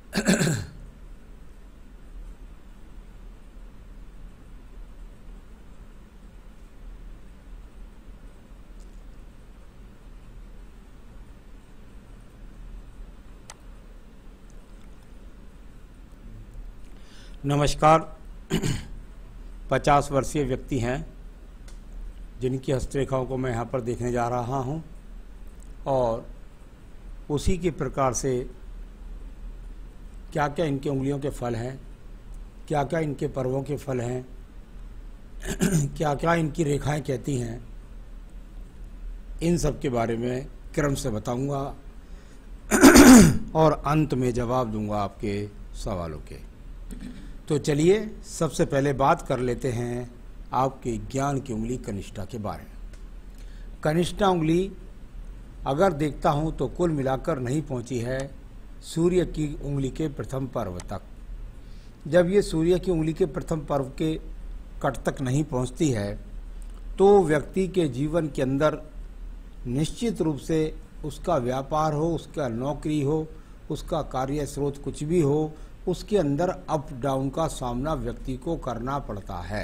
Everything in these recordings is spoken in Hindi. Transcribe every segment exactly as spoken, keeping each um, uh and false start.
नमस्कार। पचास वर्षीय व्यक्ति हैं जिनकी हस्तरेखाओं को मैं यहाँ पर देखने जा रहा हूँ और उसी के प्रकार से क्या क्या इनके उंगलियों के फल हैं, क्या क्या इनके पर्वों के फल हैं, क्या क्या इनकी रेखाएं कहती हैं, इन सब के बारे में क्रम से बताऊंगा और अंत में जवाब दूंगा आपके सवालों के। तो चलिए सबसे पहले बात कर लेते हैं आपके ज्ञान की उंगली कनिष्ठा के बारे में। कनिष्ठा उंगली अगर देखता हूं तो कुल मिलाकर नहीं पहुंची है सूर्य की उंगली के प्रथम पर्व तक। जब ये सूर्य की उंगली के प्रथम पर्व के कट तक नहीं पहुंचती है तो व्यक्ति के जीवन के अंदर निश्चित रूप से उसका व्यापार हो, उसका नौकरी हो, उसका कार्य स्रोत कुछ भी हो, उसके अंदर अप डाउन का सामना व्यक्ति को करना पड़ता है।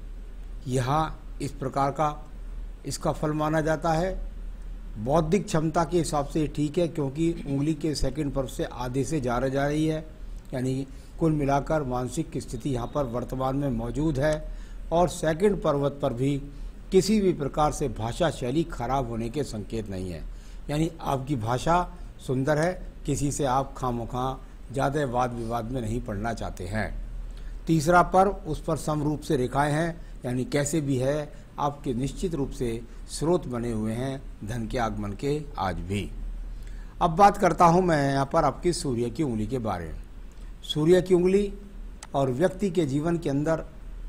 यहाँ इस प्रकार का इसका फल माना जाता है। बौद्धिक क्षमता के हिसाब से ठीक है, क्योंकि उंगली के सेकंड पर्व से आधे से जा जा रही है, यानी कुल मिलाकर मानसिक स्थिति यहाँ पर वर्तमान में मौजूद है। और सेकंड पर्वत पर भी किसी भी प्रकार से भाषा शैली खराब होने के संकेत नहीं है, यानी आपकी भाषा सुंदर है, किसी से आप खामोखा ज़्यादा वाद विवाद में नहीं पड़ना चाहते हैं। तीसरा पर्व, उस पर समरूप से रेखाएं हैं, यानी कैसे भी है आपके निश्चित रूप से स्रोत बने हुए हैं धन के आगमन के आज भी। अब बात करता हूं मैं यहाँ पर आपकी सूर्य की उंगली के बारे में। सूर्य की उंगली और व्यक्ति के जीवन के अंदर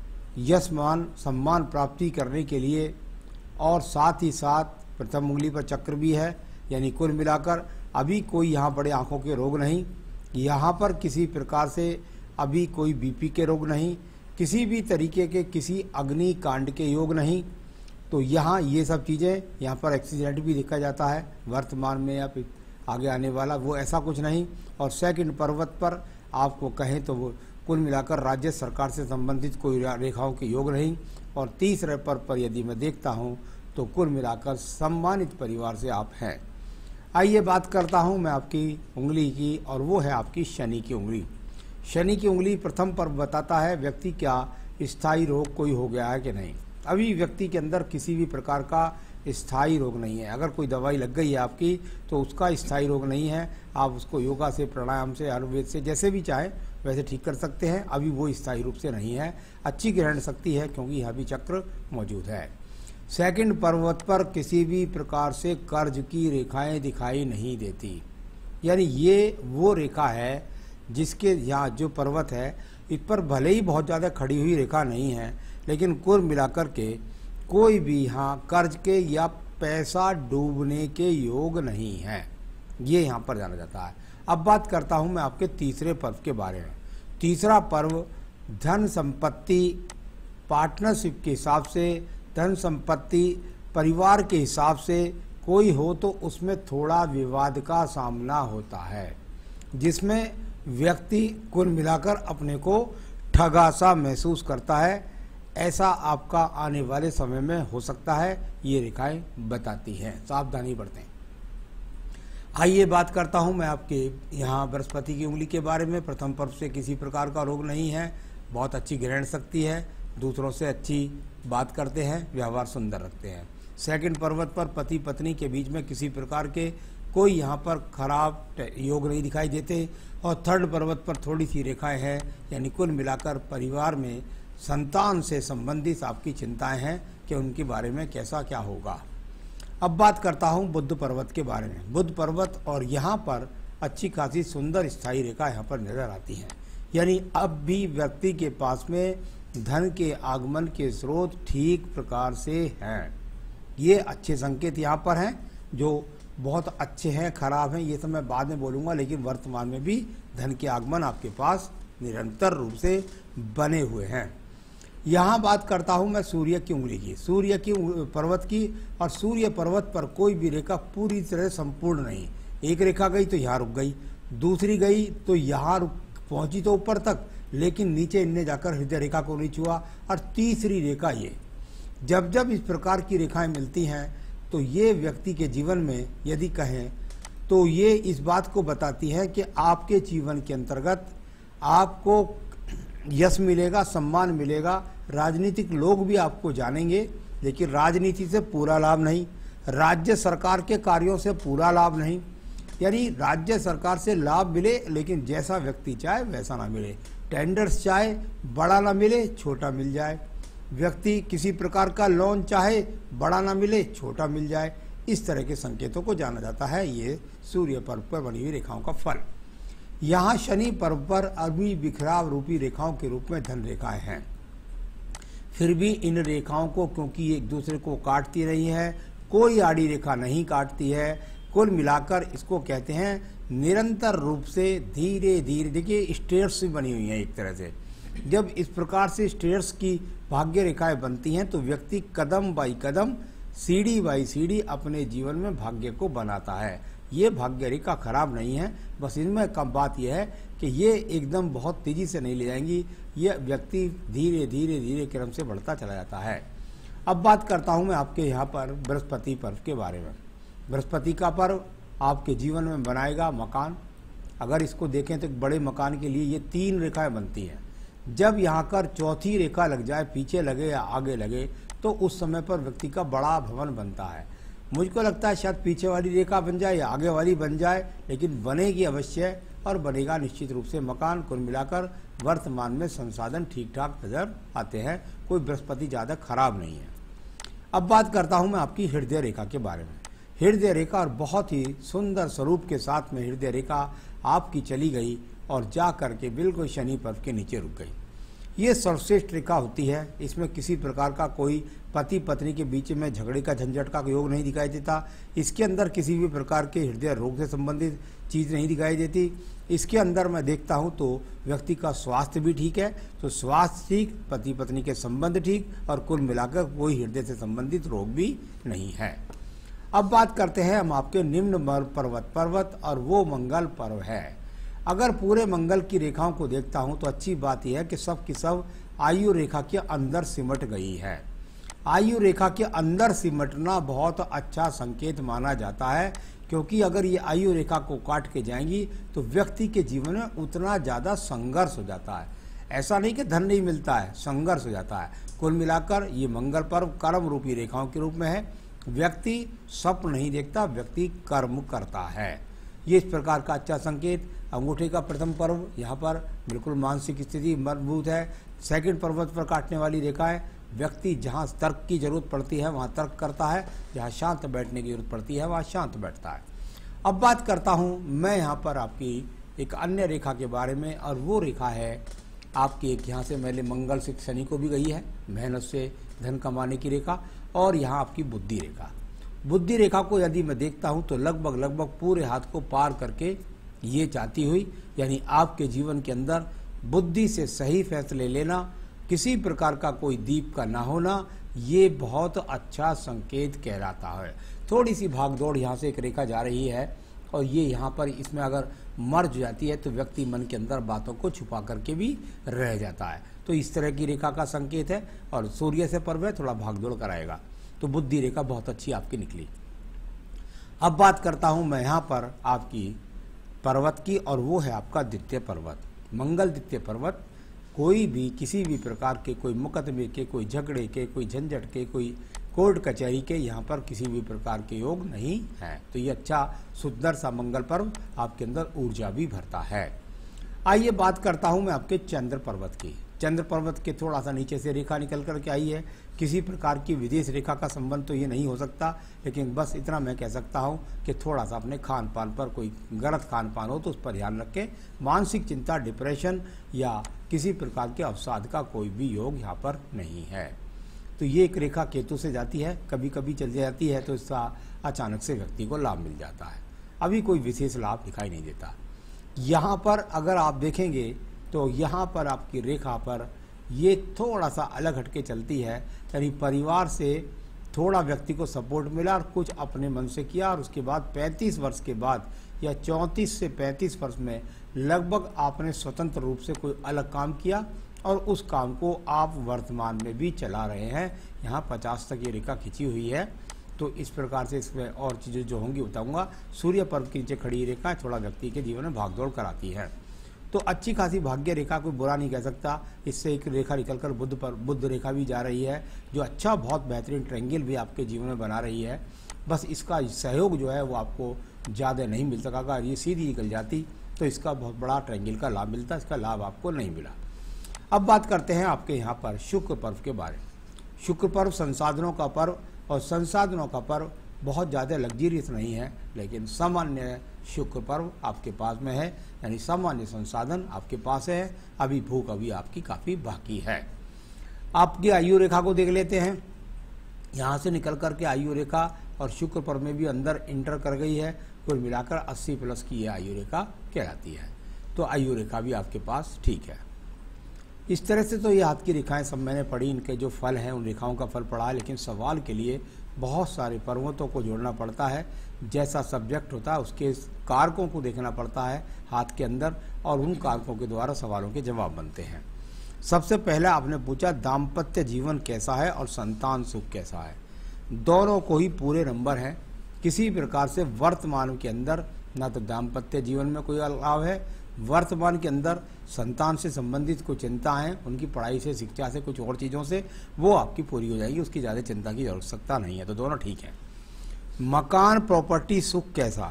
यश मान सम्मान प्राप्ति करने के लिए, और साथ ही साथ प्रथम उंगली पर चक्र भी है, यानी कुल मिलाकर अभी कोई यहाँ बड़े आँखों के रोग नहीं, यहाँ पर किसी प्रकार से अभी कोई बीपी के रोग नहीं, किसी भी तरीके के किसी अग्नि कांड के योग नहीं। तो यहाँ ये सब चीज़ें, यहाँ पर एक्सीडेंट भी देखा जाता है वर्तमान में या आगे आने वाला, वो ऐसा कुछ नहीं। और सेकंड पर्वत पर आपको कहें तो वो कुल मिलाकर राज्य सरकार से संबंधित कोई रेखाओं के योग नहीं। और तीसरे पर्व पर यदि मैं देखता हूँ तो कुल मिलाकर सम्मानित परिवार से आप हैं। आइए बात करता हूं मैं आपकी उंगली की, और वो है आपकी शनि की उंगली। शनि की उंगली प्रथम पर्व बताता है व्यक्ति क्या स्थायी रोग कोई हो गया है कि नहीं। अभी व्यक्ति के अंदर किसी भी प्रकार का स्थायी रोग नहीं है। अगर कोई दवाई लग गई है आपकी तो उसका स्थायी रोग नहीं है, आप उसको योगा से, प्राणायाम से, आयुर्वेद से, जैसे भी चाहे वैसे ठीक कर सकते हैं। अभी वो स्थायी रूप से नहीं है। अच्छी ग्रहण शक्ति है क्योंकि यहाँ भी चक्र मौजूद है। सेकंड पर्वत पर किसी भी प्रकार से कर्ज की रेखाएं दिखाई नहीं देती, यानी ये वो रेखा है जिसके यहाँ जो पर्वत है इस पर भले ही बहुत ज़्यादा खड़ी हुई रेखा नहीं है, लेकिन कुल मिलाकर के कोई भी यहाँ कर्ज के या पैसा डूबने के योग नहीं है, ये यहाँ पर जाना जाता है। अब बात करता हूँ मैं आपके तीसरे पर्व के बारे में। तीसरा पर्व धन संपत्ति पार्टनरशिप के हिसाब से, धन संपत्ति परिवार के हिसाब से कोई हो तो उसमें थोड़ा विवाद का सामना होता है, जिसमें व्यक्ति कुल मिलाकर अपने को ठगा सा महसूस करता है। ऐसा आपका आने वाले समय में हो सकता है, ये रेखाएं बताती हैं, सावधानी बरतें। आइए बात करता हूं मैं आपके यहाँ बृहस्पति की उंगली के बारे में। प्रथम पर्व से किसी प्रकार का रोग नहीं है, बहुत अच्छी ग्रहण शक्ति है, दूसरों से अच्छी बात करते हैं, व्यवहार सुंदर रखते हैं। सेकंड पर्वत पर पति पत्नी के बीच में किसी प्रकार के कोई यहाँ पर खराब योग नहीं दिखाई देते। और थर्ड पर्वत पर थोड़ी सी रेखाएं हैं, यानी कुल मिलाकर परिवार में संतान से संबंधित आपकी चिंताएं हैं कि उनके बारे में कैसा क्या होगा। अब बात करता हूँ बुध पर्वत के बारे में। बुध पर्वत और यहाँ पर अच्छी खासी सुंदर स्थायी रेखा यहाँ पर नजर आती हैं, यानी अब भी व्यक्ति के पास में धन के आगमन के स्रोत ठीक प्रकार से हैं। ये अच्छे संकेत यहाँ पर हैं, जो बहुत अच्छे हैं, खराब हैं ये सब मैं बाद में बोलूँगा, लेकिन वर्तमान में भी धन के आगमन आपके पास निरंतर रूप से बने हुए हैं। यहाँ बात करता हूँ मैं सूर्य की उंगली की, सूर्य की पर्वत की। और सूर्य पर्वत पर कोई भी रेखा पूरी तरह संपूर्ण नहीं, एक रेखा गई तो यहाँ रुक गई, दूसरी गई तो यहाँ पहुंची तो ऊपर तक, लेकिन नीचे इनने जाकर हृदय रेखा को नहीं छुआ। और तीसरी रेखा ये, जब जब इस प्रकार की रेखाएं मिलती हैं तो ये व्यक्ति के जीवन में यदि कहें तो ये इस बात को बताती है कि आपके जीवन के अंतर्गत आपको यश मिलेगा, सम्मान मिलेगा, राजनीतिक लोग भी आपको जानेंगे, लेकिन राजनीति से पूरा लाभ नहीं, राज्य सरकार के कार्यों से पूरा लाभ नहीं। यानी राज्य सरकार से लाभ मिले लेकिन जैसा व्यक्ति चाहे वैसा ना मिले, टेंडर्स चाहे बड़ा ना मिले छोटा मिल जाए, व्यक्ति किसी प्रकार का लोन चाहे बड़ा ना मिले छोटा मिल जाए, इस तरह के संकेतों को जाना जाता है। ये सूर्य पर्व पर बनी हुई रेखाओं का फल। यहाँ शनि पर्व पर अभी बिखराव रूपी रेखाओं के रूप में धन रेखाएं हैं। फिर भी इन रेखाओं को क्योंकि एक दूसरे को काटती रही है, कोई आड़ी रेखा नहीं काटती है, कुल मिलाकर इसको कहते हैं निरंतर रूप से धीरे धीरे, देखिए स्टेयर्स भी बनी हुई हैं एक तरह से। जब इस प्रकार से स्टेयर्स की भाग्य रेखाएं बनती हैं तो व्यक्ति कदम बाई कदम, सीढ़ी बाई सीढ़ी अपने जीवन में भाग्य को बनाता है। ये भाग्य रेखा खराब नहीं है, बस इनमें कम बात यह है कि ये एकदम बहुत तेजी से नहीं ले जाएंगी, ये व्यक्ति धीरे धीरे धीरे क्रम से बढ़ता चला जाता है। अब बात करता हूँ मैं आपके यहाँ पर बृहस्पति पर्व के बारे में। बृहस्पति का पर्व आपके जीवन में बनाएगा मकान। अगर इसको देखें तो एक बड़े मकान के लिए ये तीन रेखाएं बनती हैं। जब यहाँ कर चौथी रेखा लग जाए, पीछे लगे या आगे लगे, तो उस समय पर व्यक्ति का बड़ा भवन बनता है। मुझको लगता है शायद पीछे वाली रेखा बन जाए या आगे वाली बन जाए, लेकिन बनेगी अवश्य और बनेगा निश्चित रूप से मकान। कुल मिलाकर वर्तमान में संसाधन ठीक ठाक नजर आते हैं, कोई बृहस्पति ज़्यादा खराब नहीं है। अब बात करता हूँ मैं आपकी हृदय रेखा के बारे में। हृदय रेखा और बहुत ही सुंदर स्वरूप के साथ में हृदय रेखा आपकी चली गई और जा करके बिल्कुल शनि पर्व के नीचे रुक गई। ये सर्वश्रेष्ठ रेखा होती है, इसमें किसी प्रकार का कोई पति पत्नी के बीच में झगड़े का झंझट का योग नहीं दिखाई देता। इसके अंदर किसी भी प्रकार के हृदय रोग से संबंधित चीज़ नहीं दिखाई देती। इसके अंदर मैं देखता हूँ तो व्यक्ति का स्वास्थ्य भी ठीक है, तो स्वास्थ्य ठीक, पति पत्नी के संबंध ठीक, और कुल मिलाकर कोई हृदय से संबंधित रोग भी नहीं है। अब बात करते हैं हम आपके निम्न पर्वत पर्वत और वो मंगल पर्व है। अगर पूरे मंगल की रेखाओं को देखता हूं तो अच्छी बात यह है कि सब की सब आयु रेखा के अंदर सिमट गई है। आयु रेखा के अंदर सिमटना बहुत अच्छा संकेत माना जाता है, क्योंकि अगर ये आयु रेखा को काट के जाएंगी तो व्यक्ति के जीवन में उतना ज़्यादा संघर्ष हो जाता है। ऐसा नहीं कि धन नहीं मिलता है, संघर्ष हो जाता है। कुल मिलाकर ये मंगल पर्व कर्म रूपी रेखाओं के रूप में है। व्यक्ति स्वप्न नहीं देखता, व्यक्ति कर्म करता है। ये इस प्रकार का अच्छा संकेत। अंगूठे का प्रथम पर्व यहाँ पर बिल्कुल मानसिक स्थिति मजबूत है। सेकंड पर्वत पर काटने वाली रेखा है। व्यक्ति जहाँ तर्क की जरूरत पड़ती है वहाँ तर्क करता है, जहाँ शांत बैठने की जरूरत पड़ती है वहाँ शांत बैठता है। अब बात करता हूँ मैं यहाँ पर आपकी एक अन्य रेखा के बारे में, और वो रेखा है आपकी एक यहाँ से मैंने मंगल से शनि को भी गई है, मेहनत से धन कमाने की रेखा, और यहाँ आपकी बुद्धि रेखा। बुद्धि रेखा को यदि मैं देखता हूँ तो लगभग लगभग पूरे हाथ को पार करके ये चाहती हुई, यानी आपके जीवन के अंदर बुद्धि से सही फैसले लेना, किसी प्रकार का कोई दीप का ना होना, ये बहुत अच्छा संकेत कहलाता है। थोड़ी सी भागदौड़ यहाँ से एक रेखा जा रही है और ये यहाँ पर इसमें अगर मर्ज जाती है तो व्यक्ति मन के अंदर बातों को छुपा करके भी रह जाता है। तो इस तरह की रेखा का संकेत है, और सूर्य से पर्व है, थोड़ा भागदौड़ कराएगा। तो बुद्धि रेखा बहुत अच्छी आपकी निकली। अब बात करता हूँ मैं यहाँ पर आपकी पर्वत की, और वो है आपका द्वितीय पर्वत, मंगल द्वितीय पर्वत। कोई भी किसी भी प्रकार के कोई मुकदमे के, कोई झगड़े के, कोई झंझट के, कोई कोर्ट कचहरी के यहाँ पर किसी भी प्रकार के योग नहीं है। तो ये अच्छा सुंदर सा मंगल पर्व आपके अंदर ऊर्जा भी भरता है। आइए बात करता हूँ मैं आपके चंद्र पर्वत की। चंद्र पर्वत के थोड़ा सा नीचे से रेखा निकल करके आई है। किसी प्रकार की विदेश रेखा का संबंध तो ये नहीं हो सकता, लेकिन बस इतना मैं कह सकता हूँ कि थोड़ा सा अपने खान पान पर कोई गलत खान पान हो तो उस पर ध्यान रखें। मानसिक चिंता, डिप्रेशन या किसी प्रकार के अवसाद का कोई भी योग यहाँ पर नहीं है। तो ये एक रेखा केतु से जाती है, कभी कभी चल जाती है तो इसका अचानक से व्यक्ति को लाभ मिल जाता है। अभी कोई विशेष लाभ दिखाई नहीं देता। यहाँ पर अगर आप देखेंगे तो यहाँ पर आपकी रेखा पर ये थोड़ा सा अलग हटके चलती है, यानी परिवार से थोड़ा व्यक्ति को सपोर्ट मिला और कुछ अपने मन से किया, और उसके बाद पैंतीस वर्ष के बाद या चौंतीस से पैंतीस वर्ष में लगभग आपने स्वतंत्र रूप से कोई अलग काम किया और उस काम को आप वर्तमान में भी चला रहे हैं। यहाँ पचास तक ये रेखा खिंची हुई है। तो इस प्रकार से इसमें और चीज़ें जो होंगी बताऊंगा। सूर्य पर्व के नीचे खड़ी रेखा थोड़ा व्यक्ति के जीवन में भागदौड़ कराती है। तो अच्छी खासी भाग्य रेखा कोई बुरा नहीं कह सकता। इससे एक रेखा निकलकर बुध पर बुध रेखा भी जा रही है, जो अच्छा बहुत बेहतरीन ट्रायंगल भी आपके जीवन में बना रही है। बस इसका सहयोग जो है वो आपको ज़्यादा नहीं मिल सका। अगर ये सीधी निकल जाती तो इसका बहुत बड़ा ट्रायंगल का लाभ मिलता, इसका लाभ आपको नहीं मिला। अब बात करते हैं आपके यहाँ पर शुक्र पर्व के बारे में। शुक्र पर्व संसाधनों का पर्व, और संसाधनों का पर्व बहुत ज़्यादा लग्जरियस नहीं है, लेकिन सामान्य शुक्र पर्व आपके पास में है, यानी सामान्य संसाधन आपके पास है। अभी भूख अभी आपकी काफ़ी बाकी है। आपकी आयु रेखा को देख लेते हैं। यहाँ से निकल कर के आयु रेखा और शुक्र पर्व में भी अंदर इंटर कर गई है। कुल मिलाकर अस्सी प्लस की यह आयु रेखा कहलाती है। तो आयु रेखा भी आपके पास ठीक है। इस तरह से तो ये हाथ की रेखाएं सब मैंने पढ़ी, इनके जो फल हैं उन रेखाओं का फल पढ़ा है, लेकिन सवाल के लिए बहुत सारे पर्वतों को जोड़ना पड़ता है। जैसा सब्जेक्ट होता है उसके कारकों को देखना पड़ता है हाथ के अंदर, और उन कारकों के द्वारा सवालों के जवाब बनते हैं। सबसे पहले आपने पूछा दाम्पत्य जीवन कैसा है और संतान सुख कैसा है। दोनों को ही पूरे नंबर हैं। किसी प्रकार से वर्तमान के अंदर ना तो दाम्पत्य जीवन में कोई अलाव है, वर्तमान के अंदर संतान से संबंधित कोई चिंता है, उनकी पढ़ाई से, शिक्षा से, कुछ और चीज़ों से, वो आपकी पूरी हो जाएगी। उसकी ज़्यादा चिंता की आवश्यकता नहीं है। तो दोनों ठीक है। मकान प्रॉपर्टी सुख कैसा।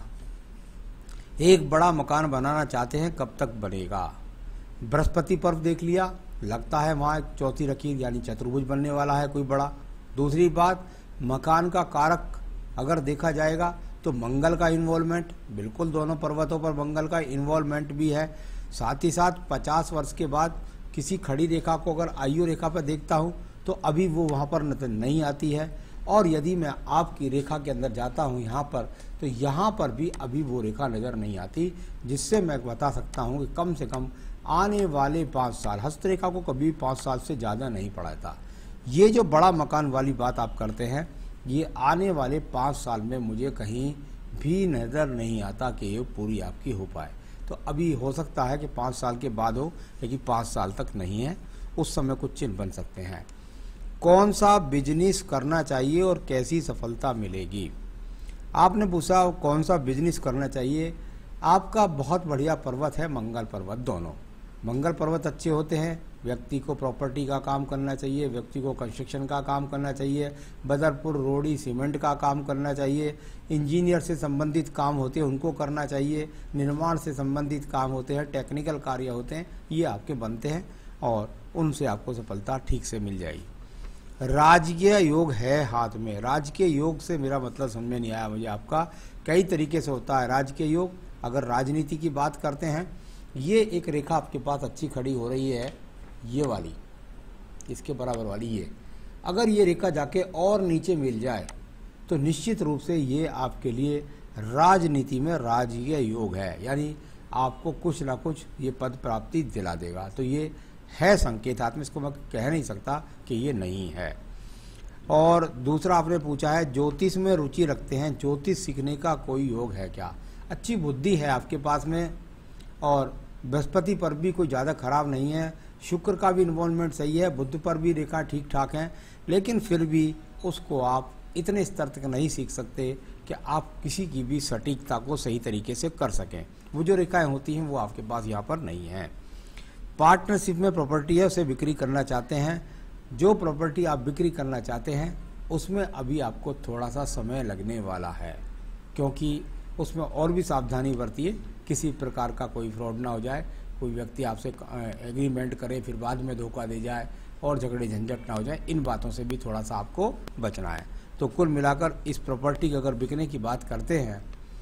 एक बड़ा मकान बनाना चाहते हैं, कब तक बनेगा। बृहस्पति पर्व देख लिया, लगता है वहाँ एक चौथी लकीर यानी चतुर्भुज बनने वाला है कोई बड़ा। दूसरी बात, मकान का कारक अगर देखा जाएगा तो मंगल का इन्वॉल्वमेंट, बिल्कुल दोनों पर्वतों पर मंगल का इन्वॉल्वमेंट भी है। साथ ही साथ पचास वर्ष के बाद किसी खड़ी रेखा को अगर आयु रेखा पर देखता हूँ तो अभी वो वहाँ पर नजर नहीं आती है। और यदि मैं आपकी रेखा के अंदर जाता हूँ यहाँ पर, तो यहाँ पर भी अभी वो रेखा नज़र नहीं आती, जिससे मैं बता सकता हूँ कि कम से कम आने वाले पाँच साल, हस्तरेखा को कभी पाँच साल से ज़्यादा नहीं पड़ा था। ये जो बड़ा मकान वाली बात आप करते हैं, ये आने वाले पाँच साल में मुझे कहीं भी नज़र नहीं आता कि ये पूरी आपकी हो पाए। तो अभी हो सकता है कि पाँच साल के बाद हो, लेकिन पाँच साल तक नहीं है। उस समय कुछ चिन्ह बन सकते हैं। कौन सा बिजनेस करना चाहिए और कैसी सफलता मिलेगी। आपने पूछा कौन सा बिजनेस करना चाहिए। आपका बहुत बढ़िया पर्वत है मंगल पर्वत। दोनों मंगल पर्वत अच्छे होते हैं। व्यक्ति को प्रॉपर्टी का काम करना चाहिए, व्यक्ति को कंस्ट्रक्शन का काम करना चाहिए, बदरपुर रोडी सीमेंट का काम करना चाहिए, इंजीनियर से संबंधित काम होते हैं उनको करना चाहिए, निर्माण से संबंधित काम होते हैं, टेक्निकल कार्य होते हैं, ये आपके बनते हैं और उनसे आपको सफलता ठीक से मिल जाएगी। राजकीय योग है हाथ में। राजकीय योग से मेरा मतलब समझ में नहीं आया मुझे आपका। कई तरीके से होता है राजकीय योग। अगर राजनीति की बात करते हैं, ये एक रेखा आपके पास अच्छी खड़ी हो रही है, ये वाली, इसके बराबर वाली ये। अगर ये रेखा जाके और नीचे मिल जाए तो निश्चित रूप से ये आपके लिए राजनीति में राजकीय योग है, यानी आपको कुछ ना कुछ ये पद प्राप्ति दिला देगा। तो ये है संकेतात्मक, इसको मैं कह नहीं सकता कि ये नहीं है। और दूसरा आपने पूछा है ज्योतिष में रुचि रखते हैं, ज्योतिष सीखने का कोई योग है क्या। अच्छी बुद्धि है आपके पास में, और बृहस्पति पर भी कोई ज़्यादा खराब नहीं है। शुक्र का भी इन्वॉल्वमेंट सही है, बुध पर भी रेखा ठीक ठाक है, लेकिन फिर भी उसको आप इतने स्तर तक नहीं सीख सकते कि आप किसी की भी सटीकता को सही तरीके से कर सकें। वो जो रेखाएं होती हैं वो आपके पास यहाँ पर नहीं है। पार्टनरशिप में प्रॉपर्टी है, उसे बिक्री करना चाहते हैं। जो प्रॉपर्टी आप बिक्री करना चाहते हैं उसमें अभी आपको थोड़ा सा समय लगने वाला है, क्योंकि उसमें और भी सावधानी बरतिए, किसी प्रकार का कोई फ्रॉड ना हो जाए, कोई व्यक्ति आपसे एग्रीमेंट करे फिर बाद में धोखा दे जाए और झगड़े झंझट ना हो जाए। इन बातों से भी थोड़ा सा आपको बचना है। तो कुल मिलाकर इस प्रॉपर्टी की अगर बिकने की बात करते हैं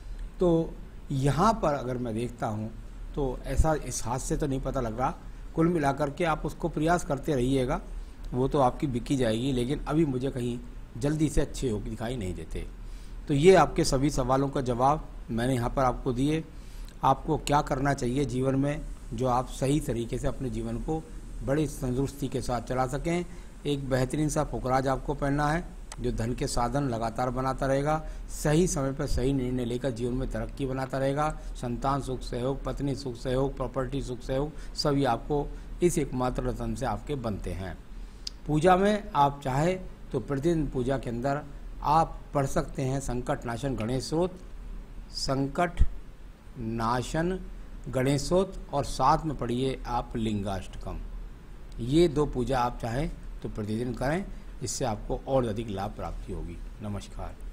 तो यहाँ पर अगर मैं देखता हूँ तो ऐसा इस हाथ से तो नहीं पता लग रहा। कुल मिलाकर के आप उसको प्रयास करते रहिएगा, वो तो आपकी बिकी जाएगी, लेकिन अभी मुझे कहीं जल्दी से अच्छे योग दिखाई नहीं देते। तो ये आपके सभी सवालों का जवाब मैंने यहाँ पर आपको दिए। आपको क्या करना चाहिए जीवन में जो आप सही तरीके से अपने जीवन को बड़ी तंदुरुस्ती के साथ चला सकें। एक बेहतरीन सा पुखराज आपको पहनना है, जो धन के साधन लगातार बनाता रहेगा, सही समय पर सही निर्णय लेकर जीवन में तरक्की बनाता रहेगा। संतान सुख सहयोग, पत्नी सुख सहयोग, प्रॉपर्टी सुख सहयोग सभी आपको इस एकमात्र रतन से आपके बनते हैं। पूजा में आप चाहे तो प्रतिदिन पूजा के अंदर आप पढ़ सकते हैं संकट नाशन गणेश स्तोत्र, संकट नाशन गणेश स्तोत्र और साथ में पढ़िए आप लिंगाष्टकम। ये दो पूजा आप चाहें तो प्रतिदिन करें, इससे आपको और अधिक लाभ प्राप्ति होगी। नमस्कार।